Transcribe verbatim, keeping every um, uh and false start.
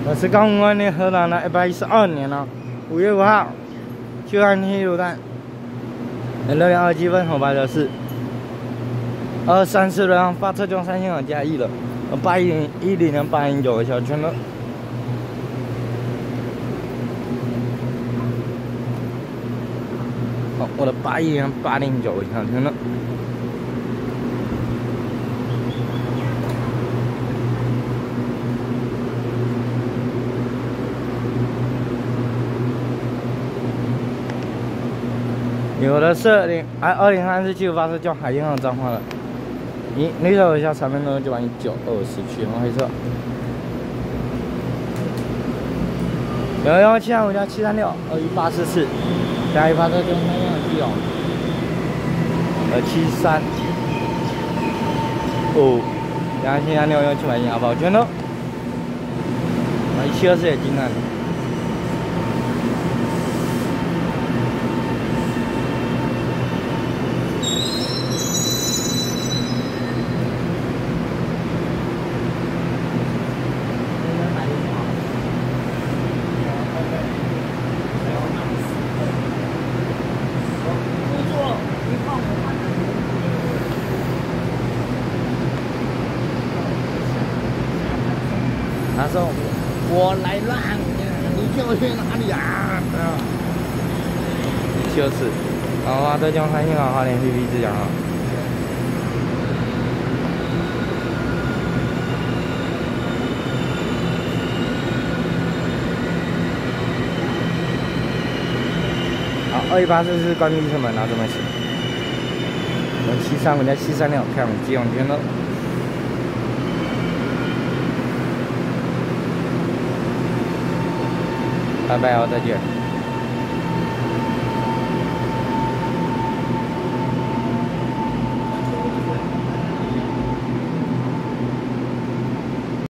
我是刚五万年荷兰的一百一十二年了，五月五号，去安天榴弹，六点二积分，红白的是二三四轮发车中三星网加一了，八一零一零零八零九个小圈了。 好，我的八一零八零九小圈了。 有的是零哎二零三四七五发车叫海银行脏话了，一那个一下三分钟就把你九二十去往黑色。幺幺七三五加七三六二一八四四，加一发车就三样机哦，呃七三五加七三六幺七百一阿宝全都，啊一七二四也进来了。 他说：“我来让你就去哪里啊？”就是，好啊，浙江三星好，花莲 P P 之奖啊。好，二一八四是关闭车门，然后这么写。我七三五加七三六，看我们机用圈了。 拜拜哦，再见。